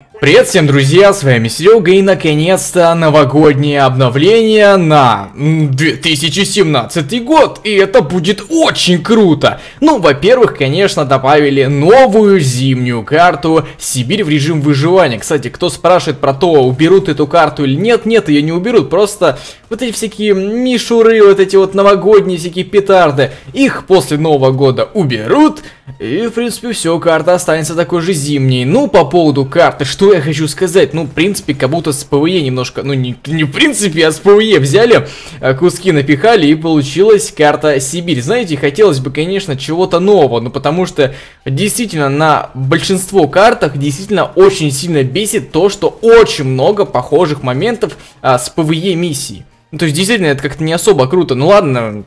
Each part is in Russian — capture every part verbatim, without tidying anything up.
Привет всем, друзья, с вами Серега, и наконец-то новогоднее обновление на две тысячи семнадцатый год, и это будет очень круто. Ну, во-первых, конечно, добавили новую зимнюю карту Сибирь в режим выживания. Кстати, кто спрашивает про то, уберут эту карту или нет, нет, ее не уберут, просто вот эти всякие мишуры, вот эти вот новогодние всякие петарды, их после Нового года уберут, и, в принципе, все, карта останется такой же зимней. Ну, по поводу карты, что я хочу сказать, ну, в принципе, как будто с ПВЕ немножко, ну, не, не в принципе, а с ПВЕ взяли, куски напихали, и получилась карта Сибирь. Знаете, хотелось бы, конечно, чего-то нового, ну, потому что, действительно, на большинство картах, действительно, очень сильно бесит то, что очень много похожих моментов а, с ПВЕ миссий. Ну, то есть, действительно, это как-то не особо круто. Ну, ладно,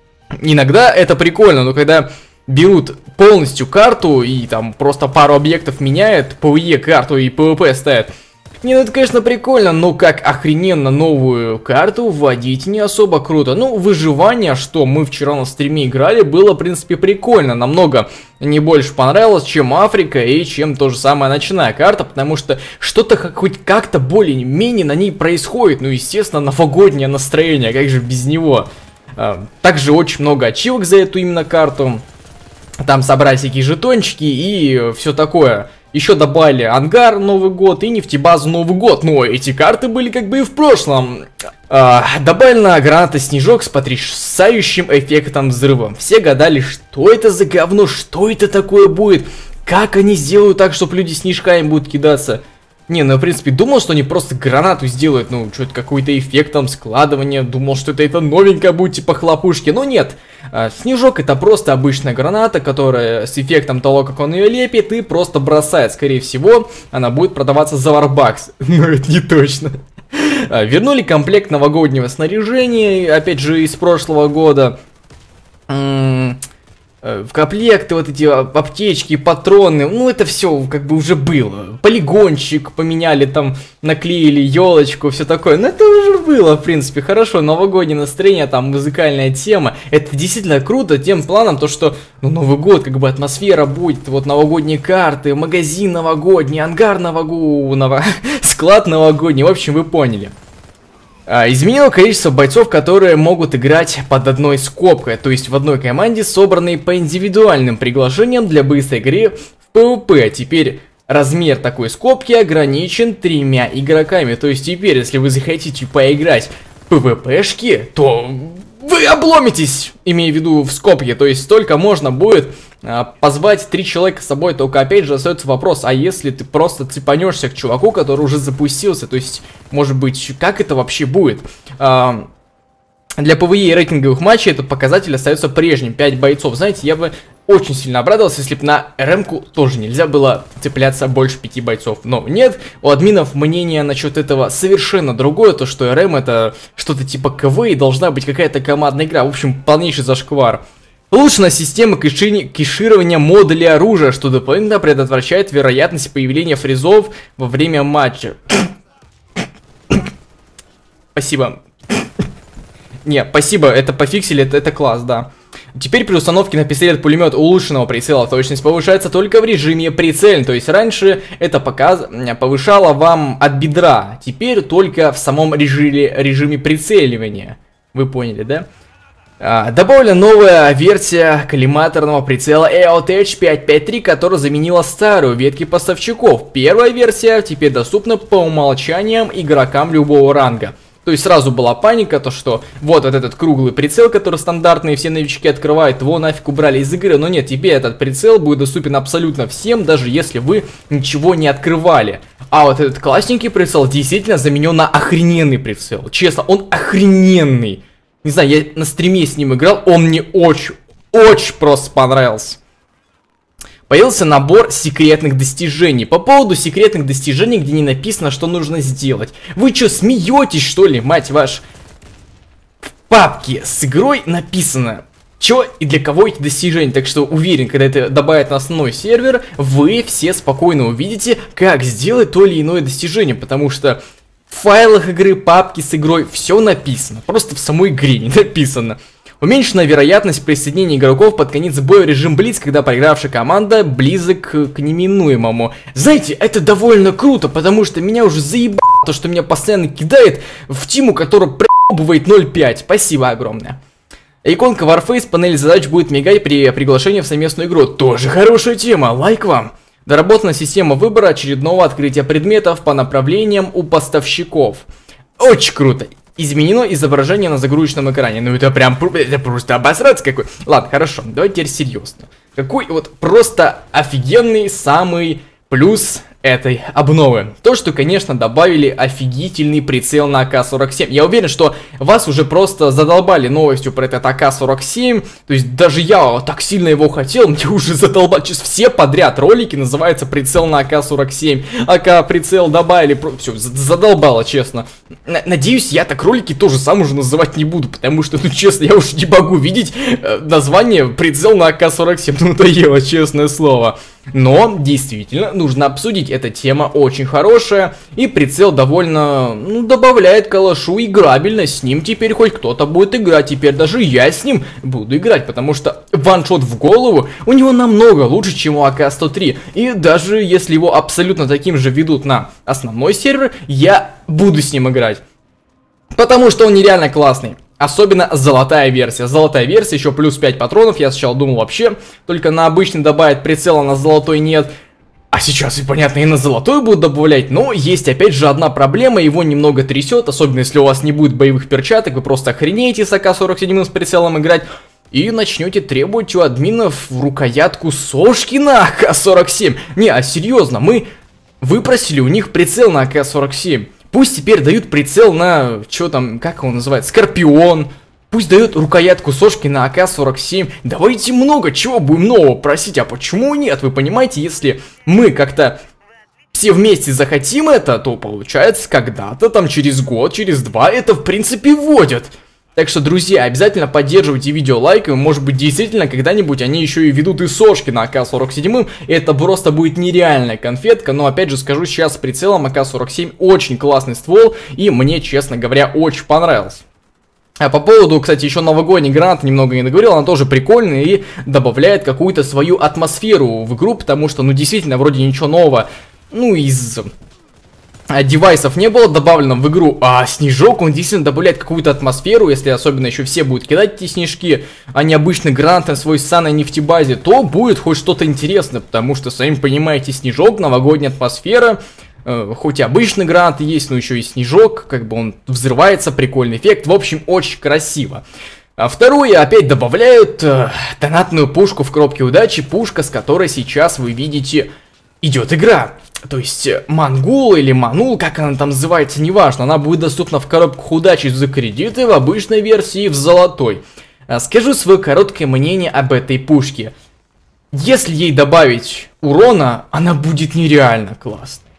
иногда это прикольно, но когда берут полностью карту и там просто пару объектов меняют, ПВЕ карту и ПВП ставят. Не, ну это, конечно, прикольно, но как охрененно новую карту вводить не особо круто. Ну, выживание, что мы вчера на стриме играли, было, в принципе, прикольно. Намного не больше понравилось, чем Африка и чем то же самое ночная карта, потому что что-то хоть как-то более-менее на ней происходит. Ну, естественно, новогоднее настроение, как же без него. Также очень много ачивок за эту именно карту. Там собрать всякие жетончики и все такое. Еще добавили ангар Новый год и нефтебазу Новый год. Но эти карты были как бы и в прошлом. А, добавлена граната Снежок с потрясающим эффектом взрыва. Все гадали, что это за говно, что это такое будет. Как они сделают так, чтобы люди снежками будут кидаться. Не, ну, в принципе, думал, что они просто гранату сделают, ну, что-то какой-то эффект там складывания, думал, что это, это новенькое будет, типа хлопушки, но нет. А, снежок это просто обычная граната, которая с эффектом того, как он ее лепит, и просто бросает, скорее всего, она будет продаваться за варбакс, но это не точно. А, вернули комплект новогоднего снаряжения, опять же, из прошлого года. В комплекты, вот эти аптечки, патроны, ну это все как бы уже было. Полигончик поменяли, там наклеили елочку, все такое. Ну это уже было, в принципе, хорошо. Новогоднее настроение, там музыкальная тема. Это действительно круто тем планом, то что, ну, Новый год, как бы атмосфера будет, вот новогодние карты, магазин новогодний, ангар новогодний, склад новогодний, в общем, вы поняли. Изменило количество бойцов, которые могут играть под одной скобкой, то есть в одной команде, собранной по индивидуальным приглашениям для быстрой игры в ПВП. Теперь размер такой скобки ограничен тремя игроками, то есть теперь, если вы захотите поиграть в ПВПшки, то вы обломитесь, имея в виду в скобке, то есть столько можно будет а, позвать три человека с собой, только опять же остается вопрос, а если ты просто цепанешься к чуваку, который уже запустился, то есть, может быть, как это вообще будет? А, для ПВЕ и рейтинговых матчей этот показатель остается прежним, пять бойцов, знаете, я бы очень сильно обрадовался, если бы на РМ-ку тоже нельзя было цепляться больше пяти бойцов. Но нет, у админов мнение насчет этого совершенно другое, то что РМ это что-то типа КВ и должна быть какая-то командная игра. В общем, полнейший зашквар. Улучшена система кэши... кэширования модулей оружия, что дополнительно предотвращает вероятность появления фризов во время матча. Спасибо. Не, спасибо, это пофиксили, это, это класс, да. Теперь при установке на пистолет-пулемет улучшенного прицела точность повышается только в режиме прицельный. То есть раньше это показ... повышало вам от бедра, теперь только в самом режиме, режиме прицеливания. Вы поняли, да? А, добавлена новая версия коллиматорного прицела и о ти эйч пятьсот пятьдесят три, которая заменила старую ветки поставщиков. Первая версия теперь доступна по умолчаниям игрокам любого ранга. То есть сразу была паника, то что вот, вот этот круглый прицел, который стандартные все новички открывают, его нафиг убрали из игры. Но нет, теперь этот прицел будет доступен абсолютно всем, даже если вы ничего не открывали. А вот этот классненький прицел действительно заменен на охрененный прицел. Честно, он охрененный. Не знаю, я на стриме с ним играл, он мне очень, очень просто понравился. Появился набор секретных достижений. По поводу секретных достижений, где не написано, что нужно сделать. Вы что, смеетесь, что ли, мать ваша? В папке с игрой написано, что и для кого эти достижения. Так что уверен, когда это добавят на основной сервер, вы все спокойно увидите, как сделать то или иное достижение. Потому что в файлах игры, папки с игрой, все написано. Просто в самой игре не написано. Уменьшена вероятность присоединения игроков под конец боя в режим Блиц, когда проигравшая команда близок к неминуемому. Знаете, это довольно круто, потому что меня уже заебало то, что меня постоянно кидает в тиму, которая проебывает ноль пять. Спасибо огромное. Иконка Warface, панель задач будет мигать при приглашении в совместную игру. Тоже хорошая тема, лайк вам. Доработана система выбора очередного открытия предметов по направлениям у поставщиков. Очень круто. Изменено изображение на загрузочном экране. Ну это прям, это просто обосраться какой. Ладно, хорошо, давайте теперь серьезно. Какой вот просто офигенный самый плюс этой обновы? То, что, конечно, добавили офигительный прицел на а ка сорок семь. Я уверен, что вас уже просто задолбали новостью про этот а ка сорок семь. То есть даже я так сильно его хотел, мне уже задолбали. Сейчас все подряд ролики называются прицел на а ка сорок семь. а ка прицел добавили. Все, задолбало, честно. Надеюсь, я так ролики тоже сам уже называть не буду. Потому что, ну честно, я уже не могу видеть э, название прицел на а ка сорок семь. Ну надоело, честное слово. Но, действительно, нужно обсудить. Эта тема очень хорошая. И прицел довольно, ну, добавляет калашу играбельность. С ним теперь хоть кто-то будет играть. Теперь даже я с ним буду играть. Потому что ваншот в голову у него намного лучше, чем у а ка сто три. И даже если его абсолютно таким же ведут на основной сервер, я буду с ним играть. Потому что он нереально классный. Особенно золотая версия. Золотая версия, еще плюс пять патронов. Я сначала думал вообще только на обычный добавить прицел, а на золотой нет. А сейчас, и понятно, и на золотой будут добавлять. Но есть опять же одна проблема. Его немного трясет. Особенно если у вас не будет боевых перчаток. Вы просто охренеете с а ка сорок семь с прицелом играть. И начнете требовать у админов рукоятку сошки на а ка сорок семь. Не, а серьезно, мы выпросили у них прицел на а ка сорок семь. Пусть теперь дают прицел на, что там, как его называют, Скорпион. Пусть дают рукоятку сошки на а ка сорок семь. Давайте много чего будем нового просить. А почему нет? Вы понимаете, если мы как-то все вместе захотим это, то получается когда-то там через год, через два это в принципе вводят. Так что, друзья, обязательно поддерживайте видео лайками. Может быть, действительно, когда-нибудь они еще и ведут и сошки на а ка сорок семь. И это просто будет нереальная конфетка. Но, опять же, скажу, сейчас с прицелом а ка сорок семь очень классный ствол. И мне, честно говоря, очень понравился. А по поводу, кстати, еще новогодний гранат немного не договорил. Она тоже прикольная и добавляет какую-то свою атмосферу в игру. Потому что, ну, действительно, вроде ничего нового, ну, из... девайсов не было добавлено в игру, а снежок, он действительно добавляет какую-то атмосферу, если особенно еще все будут кидать эти снежки, а не обычный гранат на свой ссаной нефтебазе, то будет хоть что-то интересное, потому что, сами понимаете, снежок, новогодняя атмосфера, э, хоть и обычный гранат есть, но еще и снежок, как бы он взрывается, прикольный эффект, в общем, очень красиво. А второе, опять добавляют э, донатную пушку в коробке удачи, пушка, с которой сейчас вы видите, идет игра. То есть Мангул или Манул, как она там называется, неважно, она будет доступна в коробках удачи за кредиты, в обычной версии и в золотой. Скажу свое короткое мнение об этой пушке. Если ей добавить урона, она будет нереально классной.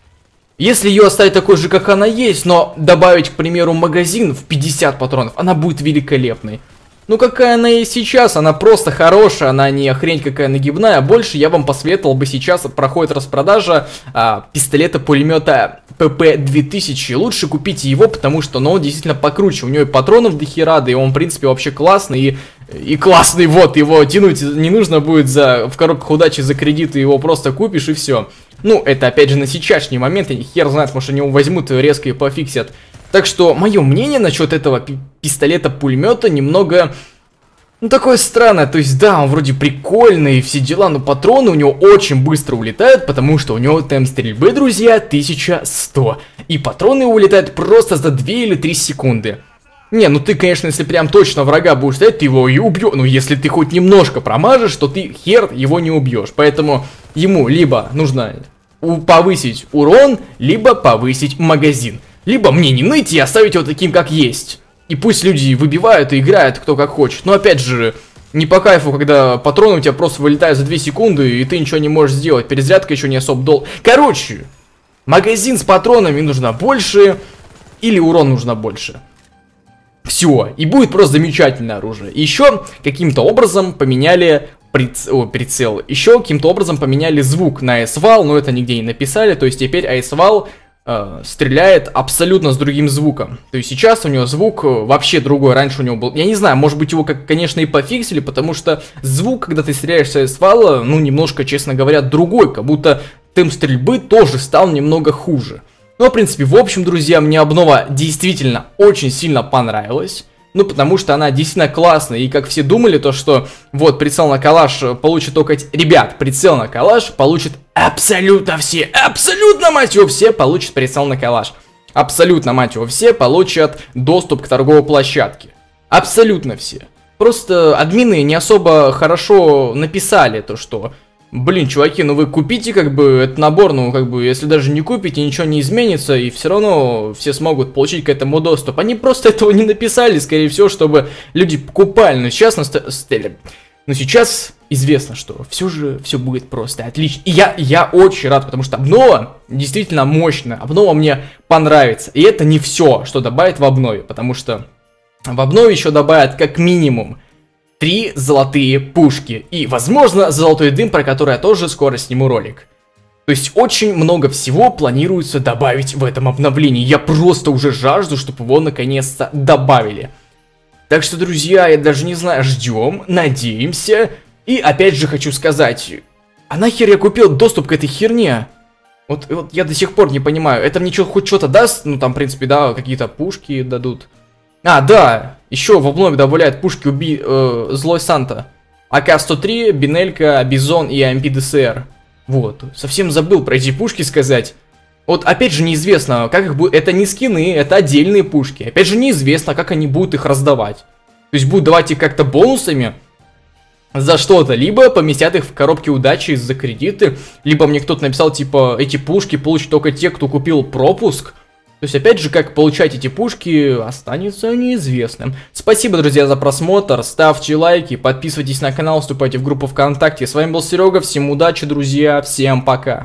Если ее оставить такой же, как она есть, но добавить, к примеру, магазин в пятьдесят патронов, она будет великолепной. Ну какая она есть сейчас, она просто хорошая, она не охрень какая нагибная. Больше я вам посоветовал бы, сейчас проходит распродажа а, пистолета-пулемета пэ пэ две тысячи. Лучше купите его, потому что ну, он действительно покруче. У него и патронов до хера, да и он в принципе вообще классный. И, и классный, вот, его тянуть не нужно будет за, в коробках удачи за кредиты, его просто купишь и все. Ну это опять же на сейчасшний момент, и хер знает, может они его возьмут и резко и пофиксят. Так что, мое мнение насчет этого пистолета-пулемета немного, ну, такое странное. То есть, да, он вроде прикольный и все дела, но патроны у него очень быстро улетают, потому что у него темп стрельбы, друзья, тысяча сто. И патроны улетают просто за две или три секунды. Не, ну ты, конечно, если прям точно врага будешь стоять, ты его и убьешь. Ну, если ты хоть немножко промажешь, то ты хер его не убьешь. Поэтому ему либо нужно повысить урон, либо повысить магазин. Либо мне не ныть и оставить его таким, как есть. И пусть люди выбивают и играют кто как хочет. Но опять же, не по кайфу, когда патроны у тебя просто вылетают за две секунды, и ты ничего не можешь сделать. Перезарядка еще не особо дол... Короче, магазин с патронами нужно больше, или урон нужно больше. Все, и будет просто замечательное оружие. Еще каким-то образом поменяли приц... О, прицел. Еще каким-то образом поменяли звук на эс вал, но это нигде не написали. То есть теперь эс вал э, стреляет абсолютно с другим звуком. То есть сейчас у него звук вообще другой, раньше у него был, я не знаю, может быть его, как, конечно, и пофиксили, потому что звук, когда ты стреляешь с ствола, ну, немножко, честно говоря, другой, как будто темп стрельбы тоже стал немного хуже. Но, в принципе, в общем, друзья, мне обнова действительно очень сильно понравилась. Ну, потому что она действительно классная. И как все думали, то что вот прицел на калаш получит только... Ребят, прицел на калаш получит абсолютно все. Абсолютно, мать его, все получат прицел на калаш. Абсолютно, мать его, все получат доступ к торговой площадке. Абсолютно все. Просто админы не особо хорошо написали то, что... Блин, чуваки, ну вы купите как бы этот набор, ну как бы, если даже не купите, ничего не изменится, и все равно все смогут получить к этому доступ. Они просто этого не написали, скорее всего, чтобы люди покупали. Но сейчас, на но сейчас известно, что все же все будет просто отлично. И я, я очень рад, потому что обнова действительно мощная, обнова мне понравится. И это не все, что добавит в обнове, потому что в обнове еще добавят как минимум три золотые пушки. И, возможно, золотой дым, про который я тоже скоро сниму ролик. То есть, очень много всего планируется добавить в этом обновлении. Я просто уже жажду, чтобы его наконец-то добавили. Так что, друзья, я даже не знаю, ждем, надеемся. И, опять же, хочу сказать, а нахер я купил доступ к этой херне? Вот, вот я до сих пор не понимаю, это мне хоть что-то даст? Ну, там, в принципе, да, какие-то пушки дадут. А, да, еще в обнове добавляют пушки уби... э, Злой Санта. А К сто три, Бинелька, Бизон и АМП ДСР. Вот, совсем забыл про эти пушки сказать. Вот, опять же, неизвестно, как их будет... Это не скины, это отдельные пушки. Опять же, неизвестно, как они будут их раздавать. То есть, будут давать их как-то бонусами за что-то. Либо поместят их в коробке удачи за кредиты. Либо мне кто-то написал, типа, эти пушки получат только те, кто купил пропуск. То есть, опять же, как получать эти пушки, останется неизвестным. Спасибо, друзья, за просмотр. Ставьте лайки, подписывайтесь на канал, вступайте в группу ВКонтакте. С вами был Серега, всем удачи, друзья, всем пока.